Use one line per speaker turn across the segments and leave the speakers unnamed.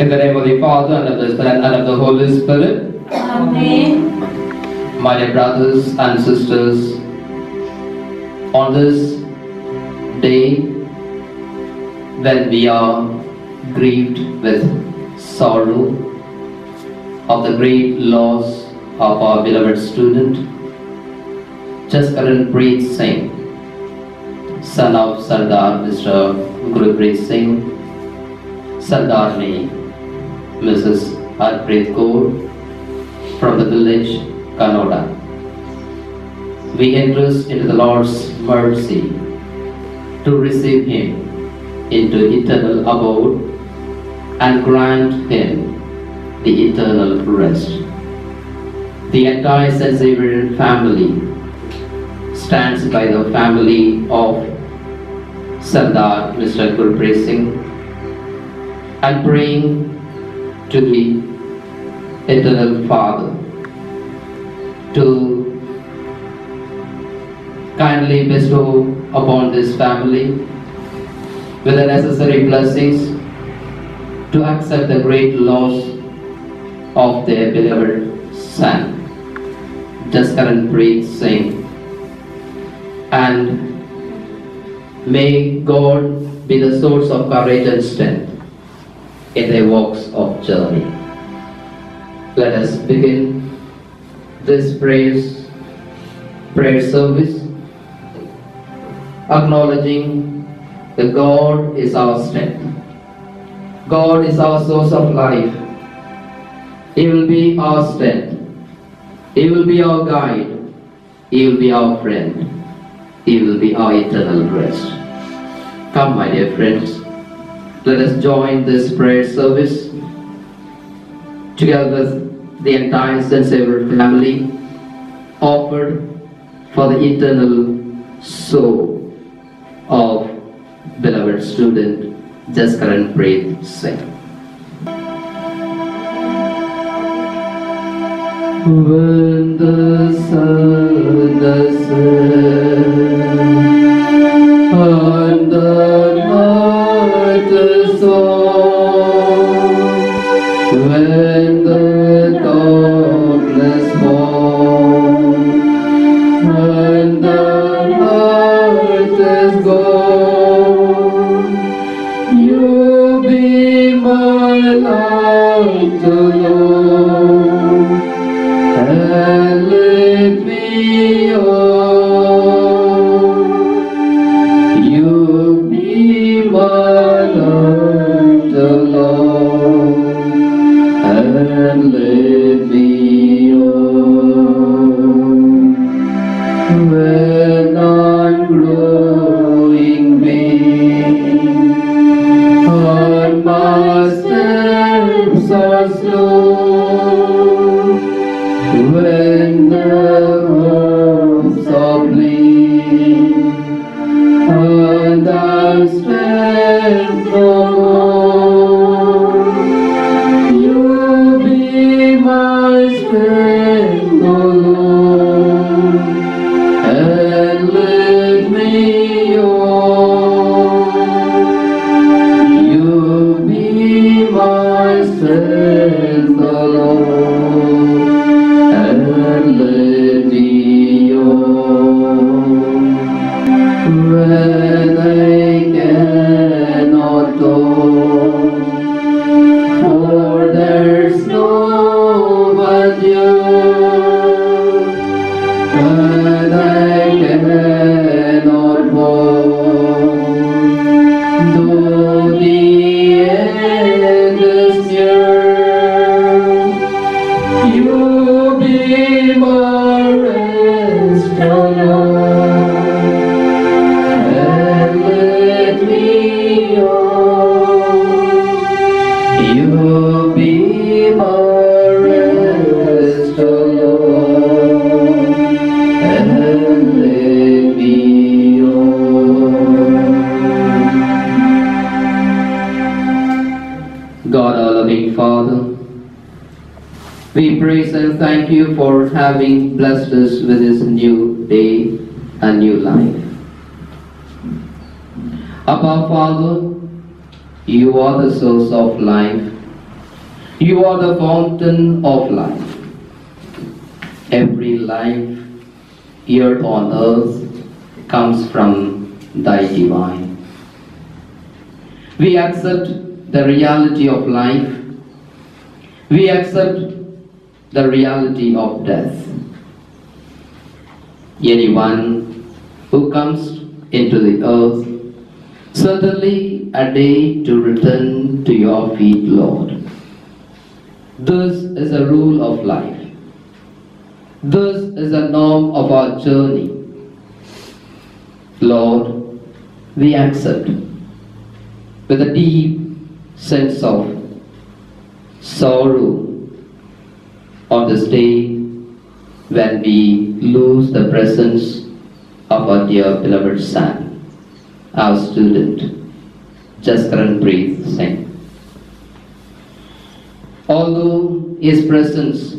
In the name of the Father, and of the Son, and of the Holy Spirit.
Amen.
My dear brothers and sisters, on this day when we are grieved with sorrow of the great loss of our beloved student, Jaskaranpreet Singh, son of Sardar Mr. Gurpreet Singh, Sardarni Mrs. Harpreet Kaur from the village Kanoda. We entrust into the Lord's mercy to receive him into eternal abode and grant him the eternal rest. The entire St. Xavier family stands by the family of Sardar Mr. Gurpreet Singh and praying to the Eternal Father to kindly bestow upon this family with the necessary blessings to accept the great loss of their beloved son, Jaskaranpreet Singh. And may God be the source of courage and strength in their walks of journey. Let us begin this prayer service acknowledging that God is our strength. God is our source of life. He will be our strength. He will be our guide. He will be our friend. He will be our eternal rest. Come, my dear friends, let us join this prayer service together with the entire St. Xavier family, offered for the eternal soul of beloved student Jaskaranpreet Singh. When the sun sets and the night is on, when the darkness falls, when the night is gone, you be my light alone, and lead me on. You be my light alone, and lead me on. When I'm growing weak and my steps are slow, when the hopes are bleak and I'm strength no more, you be my strength, O Lord, and lead me on. You be my strength, O Lord, and lead me on. When I cannot go, for there's no one near, and I cannot walk, though the end is near, you be my rest alone, and let me on. You be my rest alone, and let me on. God, our loving Father, we praise and thank you for having blessed us with this new day and new life. Abba Father, you are the source of life You are the fountain of life. Every life here on earth comes from thy divine. We accept the reality of life. We accept the reality of death. Anyone who comes into the earth, certainly a day to return to your feet, Lord. This is a rule of life. This is a norm of our journey. Lord, we accept with a deep sense of sorrow on this day when we lose the presence of our dear beloved son, our student, Jaskaranpreet Singh. Although his presence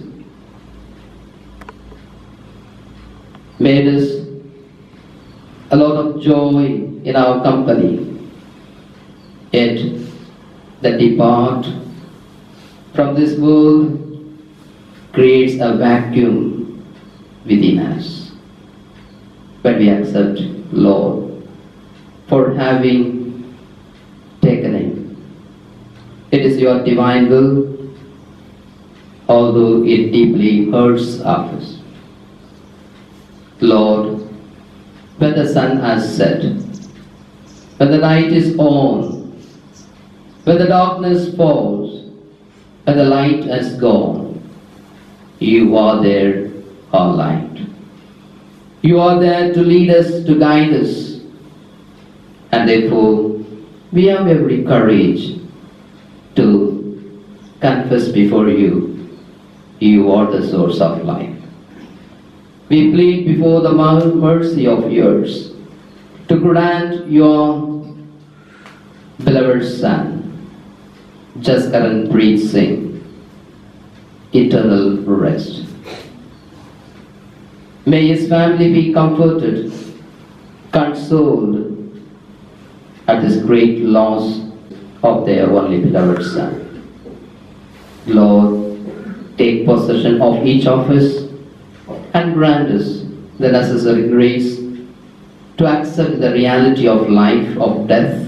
made us a lot of joy in our company, yet the depart from this world creates a vacuum within us. But we accept, Lord, for having taken him. It is your divine will, although it deeply hurts us. Lord, when the sun has set, when the night is on, when the darkness falls, when the light has gone, you are there, our light. You are there to lead us, to guide us. And therefore, we have every courage to confess before you, you are the source of life. We plead before the mercy of yours to grant your beloved son, Jaskaranpreet Singh, eternal rest. May his family be comforted, consoled at this great loss of their only beloved son. Lord, take possession of each of us and grant us the necessary grace to accept the reality of life, of death,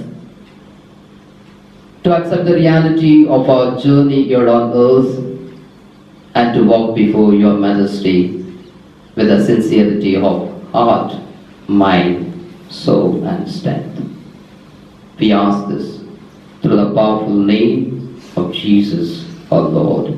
to accept the reality of our journey here on earth, and to walk before your majesty with a sincerity of heart, mind, soul, and strength. We ask this through the powerful name of Jesus, our Lord.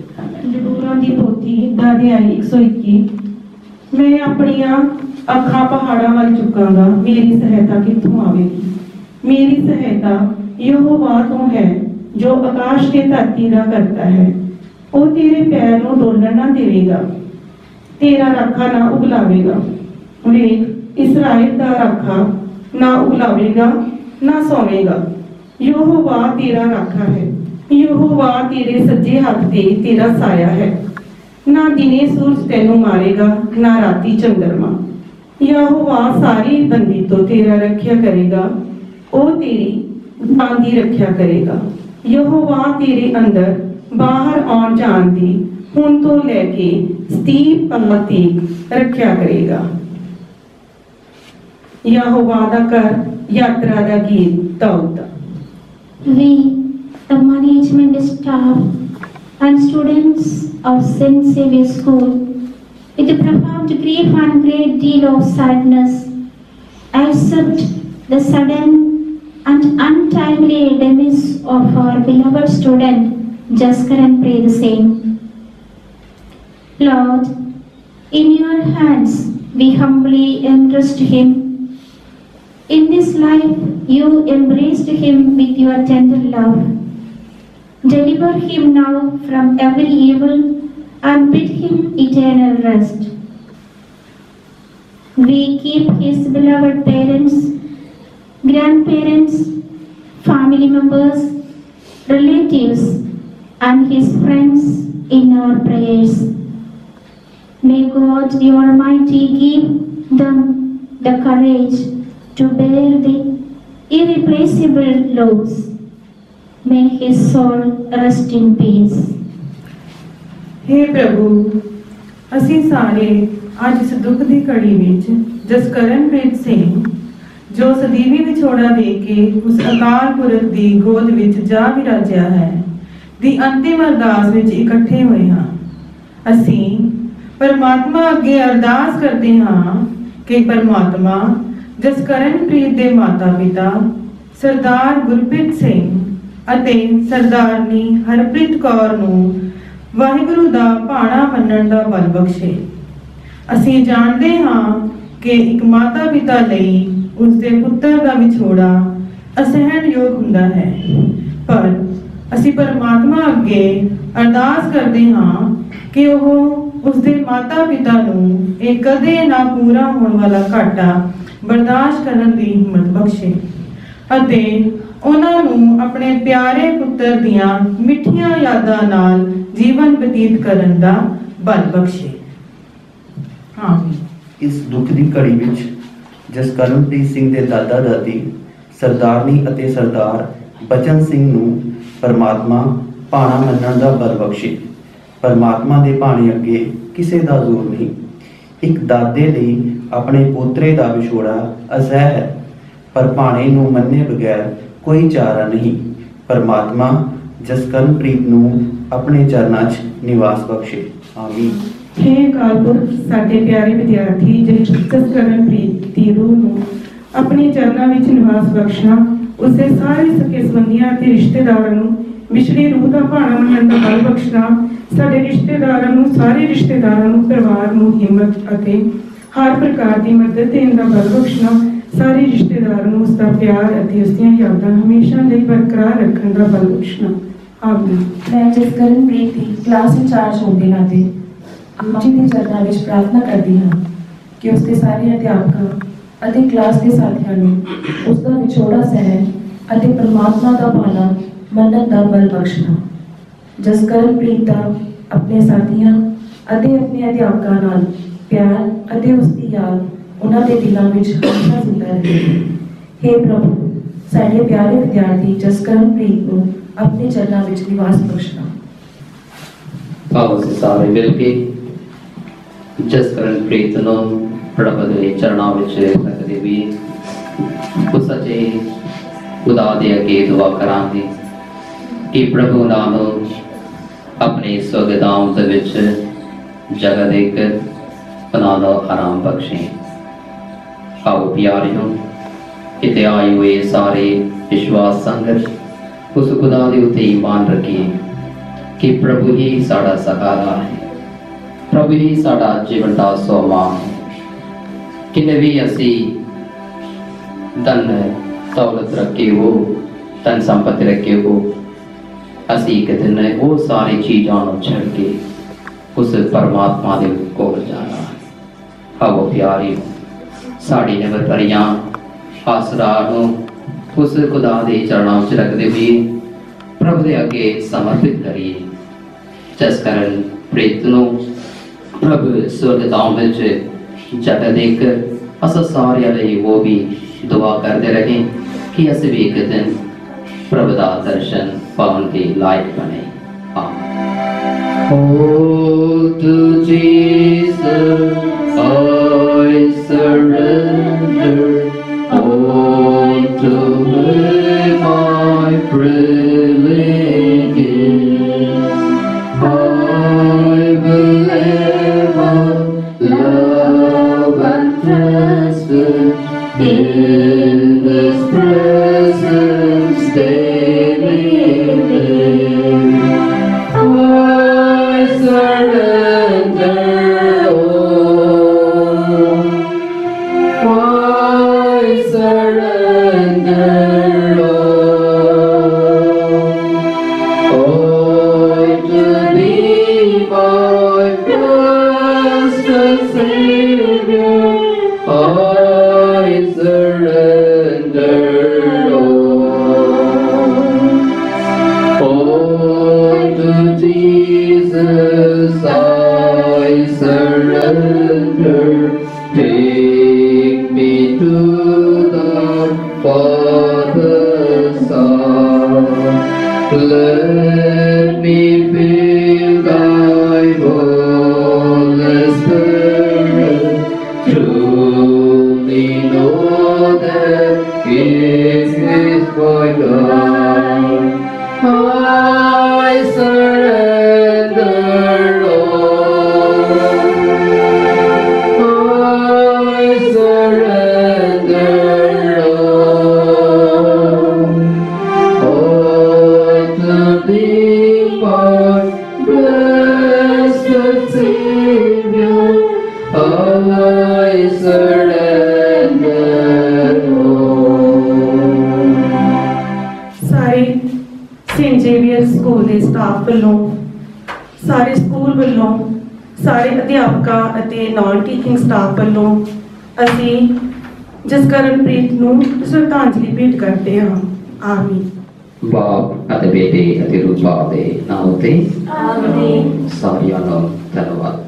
Amen.
मैं अपनियां अखां पहाड़ां वल चुकांगा, मेरी सहायता कित्थों आवेगी? मेरी सहायता यहोवा तो है जो आकाश ते धरती दा करता है। ओ तेरे पैर नूं डोलण ना देवेगा, तेरा राखा ना उगलावेगा। वेख, इस्राएल दा राखा ना उगलावेगा ना सोवेगा। यहोवा तेरा राखा है, यहोवा तेरे सज्जे हाथ ते तेरा साया है। ना दिने सूरज तेनू मारेगा, ना राती चंद्रमा। यहोवा सारी बंदी तो तेरा रक्षा करेगा, ओ तेरी जान दी रक्षा करेगा। यहोवा तेरे अंदर बाहर आउण जाण दी हुण तो लैके सतीब पल तक रक्षा करेगा। यहोवा दा कर यात्रा दा गीत Dawood.
We, the management staff and students of St. Xavier School, with profound grief and great deal of sadness, accept the sudden and untimely demise of our beloved student Jaskaranpreet Singh. Lord, in your hands we humbly entrust him. In this life you embraced him with your tender love. Deliver him now from every evil and bid him eternal rest. We keep his beloved parents, grandparents, family members, relatives, and his friends in our prayers. May God the Almighty give them the courage to bear the irreplaceable loss. May his soul rest in peace.
हे प्रभु, ਅਸੀਂ ਸਾਰੇ ਅੱਜ ਇਸ ਦੁੱਖ ਦੀ ਘੜੀ ਵਿੱਚ ਜਸਕਰਨਪ੍ਰੀਤ ਸਿੰਘ ਜੋ ਸਦੀਵੀ ਵਿਛੋੜਾ ਦੇ ਕੇ ਉਸ ਅਕਾਲ ਪੁਰਖ ਦੀ ਗੋਦ ਵਿੱਚ ਜਾ ਵਿਰਾਜਿਆ ਹੈ ਦੀ ਅੰਤਿਮ ਅਰਦਾਸ ਵਿੱਚ ਇਕੱਠੇ ਹੋਏ ਹਾਂ। ਅਸੀਂ ਪਰਮਾਤਮਾ ਅੱਗੇ ਅਰਦਾਸ ਕਰਦੇ ਹਾਂ ਕਿ ਪਰਮਾਤਮਾ ਜਸਕਰਨਪ੍ਰੀਤ ਦੇ ਮਾਤਾ ਪਿਤਾ ਸਰਦਾਰ ਗੁਰਪ੍ਰੀਤ ਸਿੰਘ ਅਤੇ ਸਰਦਾਰਨੀ ਹਰਪ੍ਰੀਤ ਕੌਰ ਨੂੰ ਵਾਹਿਗੁਰੂ ਦਾ ਭਾਣਾ ਮੰਨਣ ਦਾ ਬਲ ਬਖਸ਼ੇ। ਅਸੀਂ ਜਾਣਦੇ ਹਾਂ ਕਿ ਇੱਕ ਮਾਤਾ ਪਿਤਾ ਲਈ ਉਸ ਦੇ ਪੁੱਤਰ ਦਾ ਵਿਛੋੜਾ ਅਸਹਿਣਯੋਗ ਹੁੰਦਾ ਹੈ, ਪਰ ਅਸੀਂ ਪਰਮਾਤਮਾ ਅੱਗੇ ਅਰਦਾਸ ਕਰਦੇ ਹਾਂ ਕਿ ਉਹ ਉਸ ਦੇ ਮਾਤਾ ਪਿਤਾ ਨੂੰ ਇਹ ਕਦੇ ਨਾ ਪੂਰਾ ਹੋਣ ਵਾਲਾ ਘਾਟਾ ਬਰਦਾਸ਼ਤ ਕਰਨ ਦੀ ਹਿੰਮਤ ਬਖਸ਼ੇ ਅਤੇ ਉਹਨਾਂ ਨੂੰ ਆਪਣੇ ਪਿਆਰੇ ਪੁੱਤਰ ਦੀਆਂ ਮਿੱਠੀਆਂ ਯਾਦਾਂ ਨਾਲ ਜੀਵਨ ਬਤੀਤ ਕਰਨ ਦਾ ਬਲ ਬਖਸ਼ੇ।
ਇਸ ਦੁੱਖ ਦੀ ਘੜੀ ਵਿੱਚ ਜਸਕਰਨਪ੍ਰੀਤ ਸਿੰਘ ਦੇ ਦਾਦਾ ਦਾਦੀ ਸਰਦਾਰਨੀ ਅਤੇ ਸਰਦਾਰ ਬਚਨ ਸਿੰਘ ਨੂੰ ਪਰਮਾਤਮਾ ਭਾਣਾ ਮੰਨਣ ਦਾ ਬਲ ਬਖਸ਼ੇ। ਪਰਮਾਤਮਾ ਦੇ ਭਾਣੇ ਅੱਗੇ ਕਿਸੇ ਦਾ ਜ਼ੋਰ ਨਹੀਂ। ਇੱਕ ਦਾਦੇ ਲਈ ਆਪਣੇ ਪੋਤਰੇ ਦਾ ਵਿਛੋੜਾ ਅਸਹਿ ਹੈ, ਪਰ ਭਾਣੇ ਨੂੰ ਮੰਨੇ ਬਗੈਰ ਕੋਈ ਚਾਰਾ ਨਹੀਂ। ਪਰਮਾਤਮਾ ਜਸਕਰਨਪ੍ਰੀਤ ਨੂੰ ਆਪਣੇ ਚਰਨਾਂ 'ਚ ਨਿਵਾਸ ਬਖਸ਼ੇ। ਆਮੀਨ।
हे ਅਕਾਲ ਪੁਰਖ, ਸਾਡੇ ਪਿਆਰੇ ਵਿਦਿਆਰਥੀ ਜਸਕਰਨਪ੍ਰੀਤ ਦੀ ਰੂਹ ਨੂੰ ਆਪਣੇ ਚਰਨਾਂ ਵਿੱਚ ਨਿਵਾਸ ਬਖਸ਼ਣਾ, ਉਸਦੇ ਸਾਰੇ ਸਕੇ ਸੰਬੰਧੀਆਂ ਅਤੇ ਰਿਸ਼ਤੇਦਾਰਾਂ ਨੂੰ ਵਿਛੜੀ ਰੂਹ ਦਾ ਭਾਣਾ ਮੰਨਣ ਦਾ ਬਲ ਬਖਸ਼ਣਾ, ਸਾਡੇ ਰਿਸ਼ਤੇਦਾਰਾਂ ਨੂੰ ਸਾਰੇ ਰਿਸ਼ਤੇਦਾਰਾਂ ਨੂੰ ਪਰਿਵਾਰ ਨੂੰ ਹਿੰਮਤ ਅਤੇ ਹਰ ਪ੍ਰਕਾਰ ਦੀ ਮਦਦ ਦੇਣ ਦਾ ਬਲ ਬਖਸ਼ਣਾ, ਸਾਰੇ ਰਿਸ਼ਤੇਦਾਰਾਂ ਨੂੰ ਉਸ ਦਾ ਪਿਆਰ ਅਤੇ ਉਸ ਦੀਆਂ ਯਾਦਾਂ ਹਮੇਸ਼ਾ ਲਈ ਬਰਕਰਾਰ ਰੱਖਣ ਦਾ ਬਲ ਬਖਸ਼ਣਾ। ਆਮੀਨ।
ਮੈਂ ਜਸਕਰਨਪ੍ਰੀਤ ਦੀ ਕਲਾਸ ਇੰਚਾਰਜ ਹੋਣ ਦੇ ਨਾਤੇ ਆਪ ਜੀ ਦੇ ਚਰਨਾਂ ਵਿੱਚ ਪ੍ਰਾਰਥਨਾ ਕਰਦੀ ਹਾਂ ਕਿ ਉਸ ਦੇ ਸਾਰੇ ਅਧਿਆਪਕਾਂ ਅਤੇ ਕਲਾਸ ਦੇ ਸਾਥੀਆਂ ਨੂੰ ਉਸ ਦਾ ਵਿਛੋੜਾ ਸਹਿਣ ਅਤੇ ਪਰਮਾਤਮਾ ਦਾ ਭਾਣਾ ਮੰਨਣ ਦਾ ਬਲ ਬਖਸ਼ਣਾ। ਜਸਕਰਨਪ੍ਰੀਤ ਦਾ ਆਪਣੇ ਸਾਥੀਆਂ ਅਤੇ ਆਪਣੇ ਅਧਿਆਪਕਾਂ ਨਾਲ ਪਿਆਰ ਅਤੇ ਉਸ ਦੀ ਯਾਦ ਉਹਨਾਂ ਦੇ ਦਿਲਾਂ ਵਿੱਚ ਹਮੇਸ਼ਾ ਜ਼ਿੰਦਾ ਰਹੇ। हे ਪ੍ਰਭੂ, ਸਾਡੇ ਪਿਆਰੇ ਵਿਦਿਆਰਥੀ ਜਸਕਰਨਪ੍ਰੀਤ ਨੂੰ ਆਪਣੇ ਚਰਨਾਂ ਵਿੱਚ ਨਿਵਾਸ ਬਖਸ਼ਣਾ।
ਆਓ ਅਸੀਂ ਸਾਰੇ ਮਿਲ ਕੇ ਜਸਕਰਨਪ੍ਰੀਤ ਨੂੰ ਪ੍ਰਭੂ ਦੇ ਚਰਨਾਂ ਵਿੱਚ ਰੱਖਦੇ ਵੀ ਉਸ ਸੱਚੇ ਖੁਦਾ ਦੇ ਅੱਗੇ ਦੁਆ ਕਰਾਂਗੇ ਕਿ ਪ੍ਰਭੂ ਉਹਨਾਂ ਨੂੰ ਆਪਣੇ ਸਵਰਗਾਮ ਦੇ ਵਿੱਚ ਜਗ੍ਹਾ ਦੇ ਕੇ ਉਹਨਾਂ ਦਾ ਆਰਾਮ ਬਖਸ਼ੇ। ਆਓ ਪਿਆਰਿਓ, ਕਿਤੇ ਆਏ ਹੋਏ ਸਾਰੇ ਵਿਸ਼ਵਾਸ ਸੰਗਤ ਉਸ ਖੁਦਾ ਦੇ ਉੱਤੇ ਈਮਾਨ ਰੱਖੀਏ ਕਿ ਪ੍ਰਭੂ ਹੀ ਸਾਡਾ ਸਹਾਰਾ ਹੈ, ਪ੍ਰਭੂ ਹੀ ਸਾਡਾ ਜੀਵਨ ਦਾ ਸੋਮਾ ਹੈ। ਕਿੰਨੇ ਵੀ ਅਸੀਂ ਧਨ ਦੌਲਤ ਰੱਖੇ ਹੋ, ਧਨ ਸੰਪत्ति ਰੱਖੇ ਹੋ, ਅਸੀਂ ਇੱਕ ਦਿਨ ਉਹ ਸਾਰੀ ਚੀਜ਼ਾਂ ਨੂੰ ਛੱਡ ਕੇ ਉਸ ਪਰਮਾਤਮਾ ਦੇ ਕੋਲ ਜਾਣਾ ਹੈ। ਆਓ ਪਿਆਰਿਓ, ਸਾਡੀ ਨਿਮਰਤਰੀਆਂ ਆਸਰਾ ਨੂੰ ਉਸ ਖੁਦਾ ਦੇ ਚਰਨਾਂ ਵਿੱਚ ਰੱਖਦੇ ਹੋਏ ਪ੍ਰਭੂ ਦੇ ਅੱਗੇ ਸਮਰਪਿਤ ਕਰੀਏ। ਜਸਕਰਨਪ੍ਰੀਤ ਨੂੰ ਪ੍ਰਭੂ ਸਵਰਗਾਮ ਵਿੱਚ ਜਗ੍ਹਾ ਦੇ ਕੇ ਅਸਾਂ ਸਾਰਿਆਂ ਲਈ ਉਹ ਵੀ ਦੁਆ ਕਰਦੇ ਰਹੇ ਕਿ ਅਸੀਂ ਵੀ ਇੱਕ ਦਿਨ ਪ੍ਰਭੂ ਦਾ ਦਰਸ਼ਨ ਪਾਉਣ ਦੇ ਲਾਇਕ ਬਣੇ। Oh, to Jesus I surrender, all to Him I freely give. I will ever love and trust in His presence daily live. I surrender all. I surrender all. Oh, to Thee, my precious Savior, I surrender all. Oh, to Jesus I surrender. Take me to the Father's house. Let me feel Thy
ਸਾਰੇ Saint Xavier school ਦੇ staff ਵੱਲੋਂ, ਸਾਰੇ school ਵੱਲੋਂ, ਸਾਰੇ ਅਧਿਆਪਕਾਂ ਅਤੇ non teaching staff ਵੱਲੋਂ ਅਸੀਂ ਜਸਕਰਨਪ੍ਰੀਤ ਨੂੰ ਸ਼ਰਧਾਂਜਲੀ ਭੇਟ ਕਰਦੇ ਹਾਂ। ਆਮੀਨ।
ਬਾਪ ਅਤੇ ਬੇਟੇ ਅਤੇ ਰੂਹ ਬਾਪ ਦੇ ਨਾਮ ਉਤੇ
ਆਮੀਨ।
ਸਾਰਿਆਂ ਨੂੰ ਧੰਨਵਾਦ।